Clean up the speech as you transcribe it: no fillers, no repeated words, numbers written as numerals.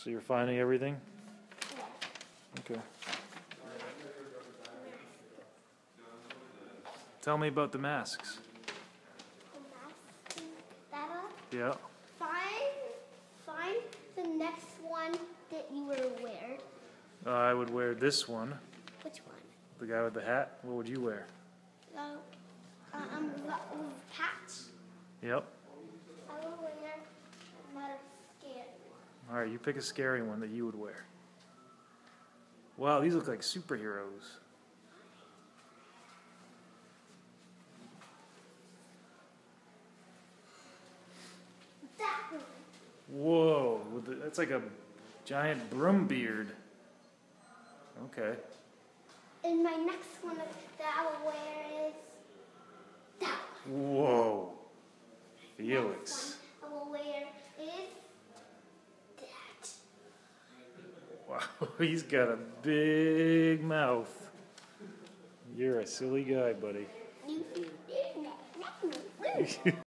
So you're finding everything? Okay. Tell me about the masks. Yeah. Find the next one that you would wear. I would wear this one. Which one? The guy with the hat. What would you wear? With patch. Yep. I would wear another scary one. All right, you pick a scary one that you would wear. Wow, these look like superheroes. That one. Whoa, that's like a giant broom beard. Okay. And my next one that I will wear is that one. Whoa. Felix. Next one I will wear is that. Wow, he's got a big mouth. You're a silly guy, buddy.